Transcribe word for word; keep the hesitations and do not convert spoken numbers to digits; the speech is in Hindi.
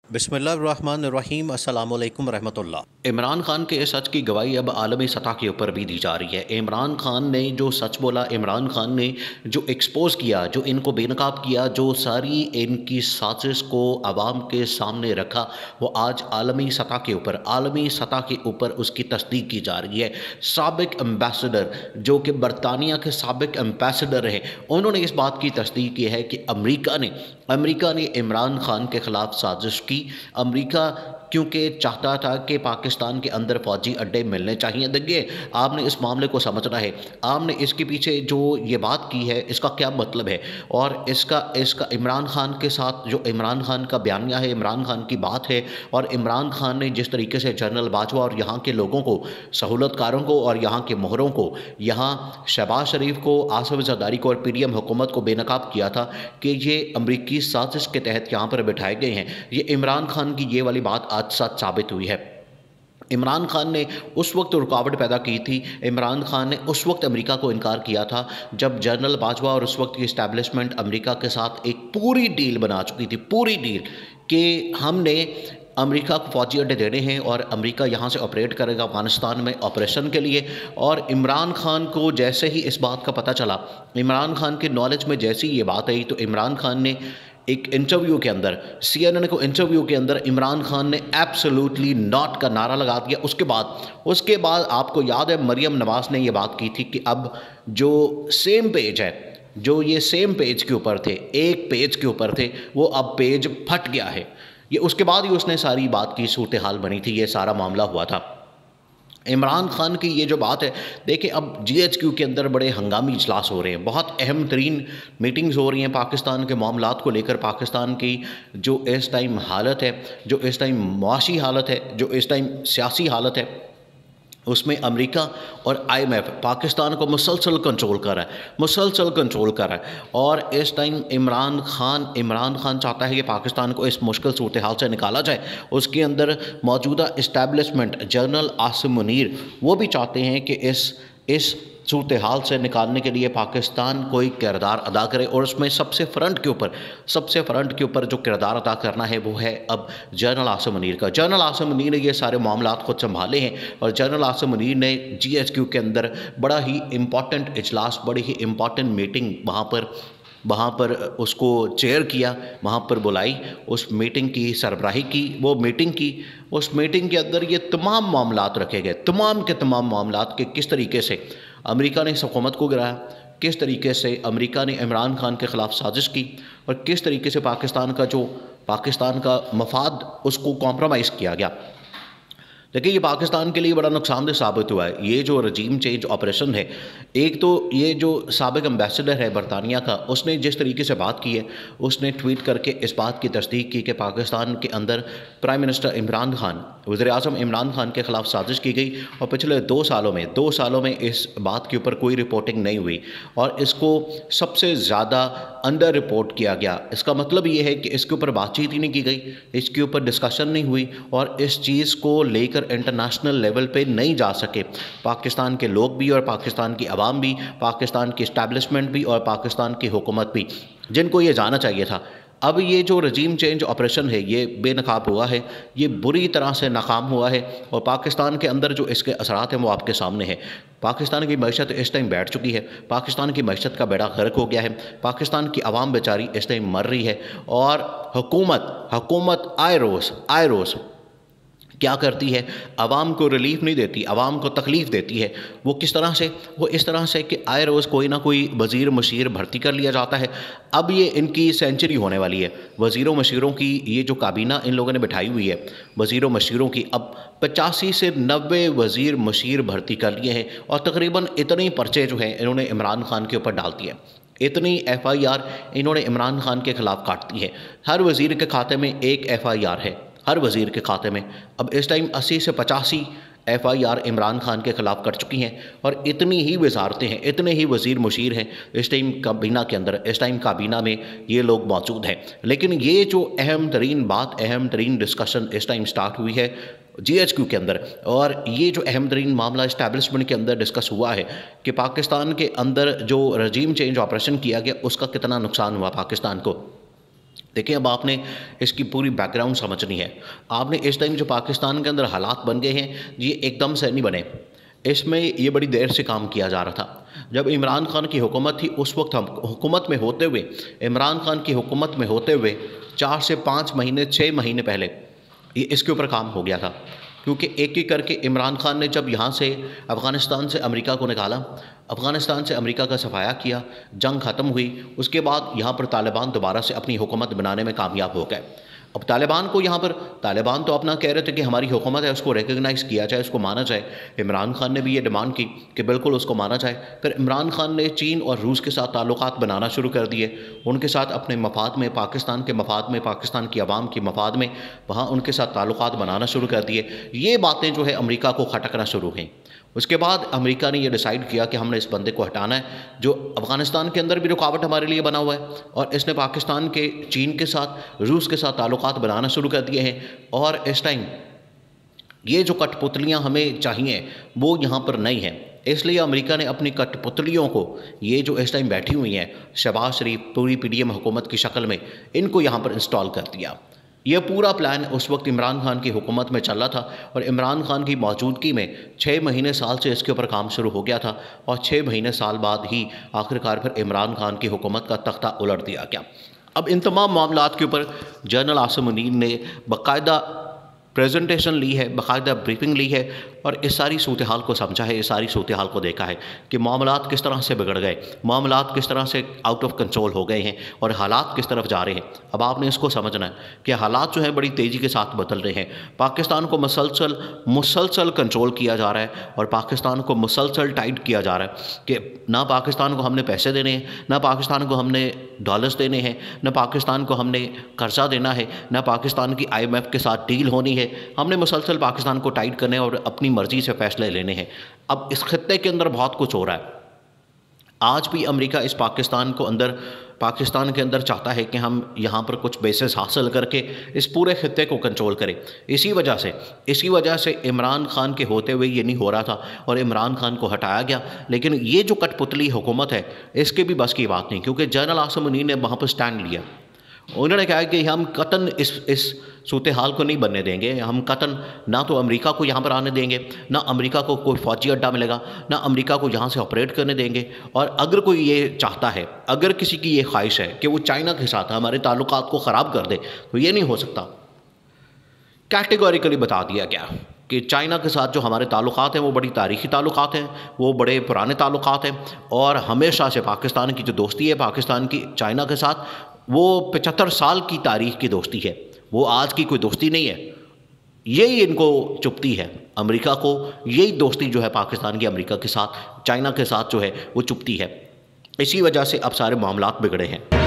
बिस्मिल्लाहिर्रहमानिर्रहीम अस्सलाम वालेकुम रहमतुल्लाह। इमरान खान के इस सच की गवाही अब आलमी सतह के ऊपर भी दी जा रही है। इमरान खान ने जो सच बोला, इमरान खान ने जो एक्सपोज़ किया, जो इनको बेनकाब किया, जो सारी इनकी साजिश को आवाम के सामने रखा, वो आज आलमी सतह के ऊपर आलमी सतह के ऊपर उसकी तस्दीक की जा रही है। साबिक एम्बेसडर जो कि बरतानिया के साबिक एम्बेसडर रहे, उन्होंने इस बात की तस्दीक की है कि अमरीका ने अमरीका ने इमरान खान के ख़िलाफ़ साजिश की। अमरीका क्योंकि चाहता था कि पाकिस्तान के अंदर फ़ौजी अड्डे मिलने चाहिए। देखिए, आपने इस मामले को समझना है, आपने इसके पीछे जो ये बात की है इसका क्या मतलब है, और इसका इसका इमरान खान के साथ जो इमरान खान का बयानिया है, इमरान खान की बात है, और इमरान खान ने जिस तरीके से जनरल बाजवा और यहाँ के लोगों को, सहूलतकारों को और यहाँ के मोहरों को, यहाँ शहबाज शरीफ को, आसिफ ज़रदारी को और पी डी एम हुकूमत को बेनकाब किया था कि ये अमरीकी साजिश के तहत यहाँ पर बिठाए गए हैं। ये इमरान खान की ये वाली बात आज सच साबित हुई है। इमरान खान ने उस वक्त रुकावट पैदा की थी, इमरान खान ने उस वक्त अमेरिका को इनकार किया था जब जनरल बाजवा और उस वक्त की इस्टेब्लिशमेंट अमेरिका के साथ एक पूरी डील बना चुकी थी, पूरी डील कि हमने अमेरिका को फ़ौजी अड्डे देने हैं और अमेरिका यहाँ से ऑपरेट करेगा अफ़गानिस्तान में ऑपरेशन के लिए। और इमरान खान को जैसे ही इस बात का पता चला, इमरान खान के नॉलेज में जैसे ही ये बात आई, तो इमरान खान ने एक इंटरव्यू के अंदर, सी एन एन को इंटरव्यू के अंदर इमरान खान ने एब्सोल्युटली नॉट का नारा लगा दिया। उसके बाद उसके बाद आपको याद है मरियम नवाज़ ने ये बात की थी कि अब जो सेम पेज है, जो ये सेम पेज के ऊपर थे, एक पेज के ऊपर थे, वो अब पेज फट गया है। ये उसके बाद ही उसने सारी बात की सूरत हाल बनी थी, ये सारा मामला हुआ था। इमरान खान की ये जो बात है, देखिए अब जी एच क्यू के अंदर बड़े हंगामी इजलास हो रहे हैं, बहुत अहम तरीन मीटिंग्स हो रही हैं पाकिस्तान के मामलात को लेकर। पाकिस्तान की जो इस टाइम हालत है, जो इस टाइम मुआशी हालत है, जो इस टाइम सियासी हालत है, उसमें अमेरिका और आई एम एफ पाकिस्तान को मुसलसल कंट्रोल कर रहा है, मुसलसल कंट्रोल कर रहा है। और इस टाइम इमरान खान इमरान खान चाहता है कि पाकिस्तान को इस मुश्किल सूरत हाल से निकाला जाए। उसके अंदर मौजूदा इस्टेब्लिशमेंट जनरल आसिम मुनीर वो भी चाहते हैं कि इस इस सूरत हाल से निकालने के लिए पाकिस्तान कोई किरदार अदा करे, और उसमें सबसे फ्रंट के ऊपर सबसे फ्रंट के ऊपर जो किरदार अदा करना है वो है अब जनरल आसिम मुनीर का। जनरल आसिम मुनीर ने ये सारे मामलात खुद संभाले हैं, और जनरल आसिम मुनीर ने जी एच क्यू के अंदर बड़ा ही इम्पॉर्टेंट इजलास, बड़ी ही इम्पॉर्टेंट मीटिंग वहाँ पर वहाँ पर उसको चेयर किया, वहाँ पर बुलाई, उस मीटिंग की सरबराही की। वो मीटिंग की उस मीटिंग के अंदर ये तमाम मामलात रखे गए, तमाम के तमाम मामलात के किस तरीके से अमेरिका ने इस हुकूमत को गिराया, किस तरीके से अमेरिका ने इमरान खान के ख़िलाफ़ साजिश की, और किस तरीके से पाकिस्तान का जो पाकिस्तान का मफाद उसको कॉम्प्रोमाइज़ किया गया। देखिए, ये पाकिस्तान के लिए बड़ा नुकसानदेह साबित हुआ है। ये जो रजीम चेंज ऑपरेशन है, एक तो ये जो साबिक एम्बेसडर है बरतानिया का, उसने जिस तरीके से बात की है, उसने ट्वीट करके इस बात की तस्दीक की कि पाकिस्तान के अंदर प्राइम मिनिस्टर इमरान खान, वज़ीर आज़म इमरान खान के ख़िलाफ़ साजिश की गई, और पिछले दो सालों में दो सालों में इस बात के ऊपर कोई रिपोर्टिंग नहीं हुई, और इसको सबसे ज़्यादा अंडर रिपोर्ट किया गया। इसका मतलब ये है कि इसके ऊपर बातचीत ही नहीं की गई, इसके ऊपर डिस्कशन नहीं हुई, और इस चीज़ को लेकर इंटरनेशनल लेवल पे नहीं जा सके पाकिस्तान के लोग भी, और पाकिस्तान की आवाम भी, पाकिस्तान की इस्टेब्लिशमेंट भी, और पाकिस्तान की हुकूमत भी, जिनको ये जाना चाहिए था। अब ये जो रजीम चेंज ऑपरेशन है ये बेनकाब हुआ है, ये बुरी तरह से नाकाम हुआ है, और पाकिस्तान के अंदर जो इसके असरात हैं वो आपके सामने है। पाकिस्तान की मईशत इस टाइम बैठ चुकी है, पाकिस्तान की मईशत का बेड़ा गर्क हो गया है, पाकिस्तान की आवाम बेचारी इस टाइम मर रही है, और हुकूमत हुकूमत आए रोज़ आए रोज़ क्या करती है, आवाम को रिलीफ नहीं देती, आवाम को तकलीफ़ देती है। वो किस तरह से, वो इस तरह से कि आए रोज़ कोई ना कोई वज़ीर मशीर भर्ती कर लिया जाता है। अब ये इनकी सेंचुरी होने वाली है, वज़ीरों मशीरों की ये जो काबीना इन लोगों ने बिठाई हुई है, वज़ीरों मशीरों की, अब पचासी से नब्बे वज़ीर मशीर भर्ती कर लिए हैं, और तकरीबन इतने पर्चे जो हैं इन्होंने इमरान खान के ऊपर डाल दिए, इतनी एफ आई आर इन्होंने इमरान खान के ख़िलाफ़ काट दी है। हर वज़ीर के खाते में एक एफ आई आर है, हर वज़ीर के खाते में। अब इस टाइम अस्सी से पचासी F I R Imran Khan के ख़िलाफ़ कर चुकी हैं, और इतनी ही वजारतें हैं, इतने ही वज़ीर मुशीर हैं इस टाइम काबीना के अंदर, इस टाइम काबीना में ये लोग मौजूद हैं। लेकिन ये जो अहम तरीन बात, अहम तरीन डिस्कशन इस टाइम स्टार्ट हुई है जी एच क्यू के अंदर, और ये जो अहम तरीन मामला इस्टेब्लिशमेंट के अंदर डिस्कस हुआ है कि पाकिस्तान के अंदर जो रजीम चेंज ऑपरेशन किया गया उसका कितना नुकसान हुआ पाकिस्तान को। देखिए, अब आपने इसकी पूरी बैकग्राउंड समझनी है। आपने इस टाइम जो पाकिस्तान के अंदर हालात बन गए हैं, ये एकदम से नहीं बने। इसमें ये बड़ी देर से काम किया जा रहा था। जब इमरान खान की हुकूमत थी, उस वक्त हम हुकूमत में होते हुए, इमरान खान की हुकूमत में होते हुए चार से पाँच महीने, छः महीने पहले ये इसके ऊपर काम हो गया था। क्योंकि एक एक करके इमरान खान ने जब यहाँ से अफ़गानिस्तान से अमेरिका को निकाला, अफ़गानिस्तान से अमेरिका का सफाया किया, जंग ख़त्म हुई, उसके बाद यहाँ पर तालिबान दोबारा से अपनी हुकूमत बनाने में कामयाब हो गए। अब तालिबान को यहाँ पर तालिबान तो अपना कह रहे थे कि हमारी हुकूमत है, उसको रिकग्नाइज़ किया जाए, उसको माना जाए। इमरान खान ने भी ये डिमांड की कि बिल्कुल उसको माना जाए। फिर इमरान खान ने चीन और रूस के साथ ताल्लुकात बनाना शुरू कर दिए, उनके साथ अपने मफाद में, पाकिस्तान के मफाद में, पाकिस्तान की आवाम की मफाद में, वहाँ उनके साथ ताल्लुकात बनाना शुरू कर दिए। ये बातें जो है अमेरिका को खटकना शुरू हुई। उसके बाद अमेरिका ने यह डिसाइड किया कि हमने इस बंदे को हटाना है, जो अफ़गानिस्तान के अंदर भी रुकावट हमारे लिए बना हुआ है, और इसने पाकिस्तान के, चीन के साथ, रूस के साथ ताल्लुकात बनाना शुरू कर दिए हैं। और इस टाइम ये जो कठपुतलियाँ हमें चाहिए वो यहाँ पर नहीं है। इसलिए अमेरिका ने अपनी कठपुतलियों को, ये जो इस टाइम बैठी हुई हैं शहबाज शरीफ पूरी पी डी एम हुकूमत की शक्ल में, इनको यहाँ पर इंस्टॉल कर दिया। यह पूरा प्लान उस वक्त इमरान खान की हुकूमत में चल रहा था, और इमरान खान की मौजूदगी में छः महीने साल से इसके ऊपर काम शुरू हो गया था, और छः महीने साल बाद ही आखिरकार फिर इमरान खान की हुकूमत का तख्ता उलट दिया गया। अब इन तमाम मामलात के ऊपर जनरल आसिम मुनीर ने बाकायदा प्रेजेंटेशन ली है, बाकायदा ब्रीफिंग ली है, और इस सारी सूरत हाल को समझा है, इस सारी सूरत हाल को देखा है कि मामलात किस तरह से बिगड़ गए, मामलात किस तरह से आउट ऑफ कंट्रोल हो गए हैं, और हालात किस तरफ जा रहे हैं। अब आपने इसको समझना है कि हालात जो हैं बड़ी तेज़ी के साथ बदल रहे हैं। पाकिस्तान को मुसलसल मुसलसल कंट्रोल किया जा रहा है, और पाकिस्तान को मुसलसल टाइट किया जा रहा है कि ना पाकिस्तान को हमने पैसे देने हैं, ना पाकिस्तान को हमने डॉलर्स देने हैं, ना पाकिस्तान को हमने कर्जा देना है, ना पाकिस्तान की आई एम एफ के साथ डील होनी है। हमने मुसलसल पाकिस्तान को टाइट करने और अपनी मर्जी से फैसले लेने हैं। अब इस खत्ते के अंदर बहुत कुछ हो रहा है। आज भी अमेरिका इस पाकिस्तान को अंदर पाकिस्तान के अंदर चाहता है कि हम यहाँ पर कुछ बेसिस हासिल करके इस पूरे खत्ते को कंट्रोल करें। इसी वजह से इसी वजह से इमरान खान के होते हुए ये नहीं हो रहा था, और इमरान खान को हटाया गया। लेकिन ये जो कठपुतली हुकूमत है, इसके भी बस की बात नहीं, क्योंकि जनरल आसिम मुनीर ने वहाँ पर स्टैंड लिया। उन्होंने कहा कि हम कतन इस इस सूरत हाल को नहीं बनने देंगे। हम कतन ना तो अमेरिका को यहाँ पर आने देंगे, ना अमेरिका को कोई फौजी अड्डा मिलेगा, ना अमेरिका को यहाँ से ऑपरेट करने देंगे। और अगर कोई ये चाहता है, अगर किसी की ये ख्वाहिश है कि वो चाइना के साथ हमारे ताल्लुकात को ख़राब कर दे, तो ये नहीं हो सकता। कैटेगोरिकली बता दिया गया कि चाइना के साथ जो हमारे ताल्लुकात हैं वो बड़ी तारीख़ी ताल्लुकात हैं, वो बड़े पुराने ताल्लुकात हैं, और हमेशा से पाकिस्तान की जो दोस्ती है पाकिस्तान की चाइना के साथ, वो पचहत्तर साल की तारीख़ की दोस्ती है, वो आज की कोई दोस्ती नहीं है। यही इनको चुभती है अमेरिका को, यही दोस्ती जो है पाकिस्तान की अमेरिका के साथ, चाइना के साथ जो है वो चुभती है। इसी वजह से अब सारे मामलात बिगड़े हैं।